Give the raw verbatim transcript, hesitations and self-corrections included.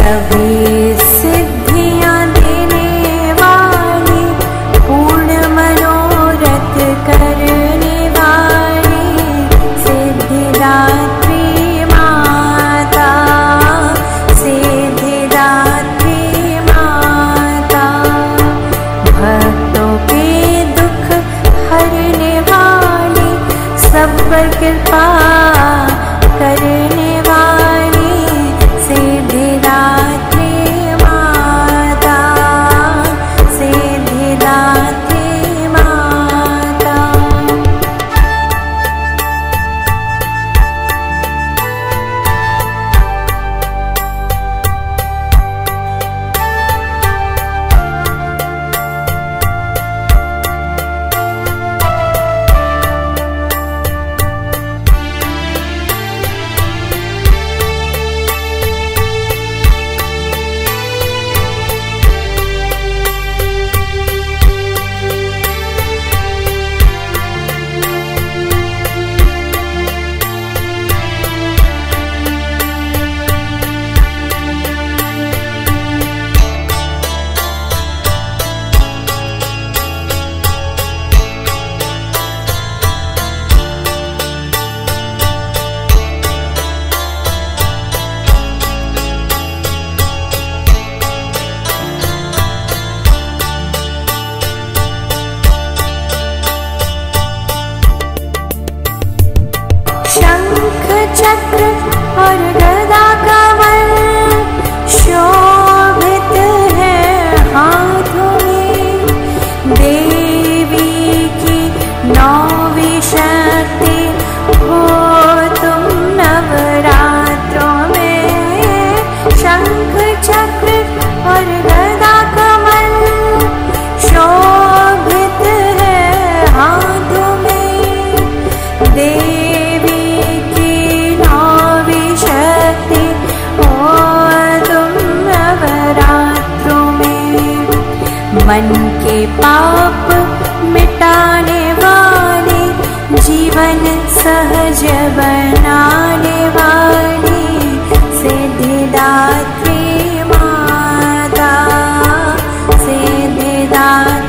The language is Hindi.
सभी सिद्धियां देने वाली, पूर्ण मनोरथ करने वाली सिद्धिदात्री माता, सिद्धिदात्री माता। भक्तों के दुख हरने वाली, सब पर कृपा करने वाली सिद्धिदात्री माता, सिद्धिदात्री माता। शंख चक्र और गदा कमल शोभित है हाथों में, देवी की नौवीं शक्ति हो तुम नवरात्रों में। शंख चक्र और गदा कमल शोभित है हाथों में, देवी मन के पाप मिटाने वाली, जीवन सहज बनाने वाली सिद्धिदात्री माता, सिद्धिदात्री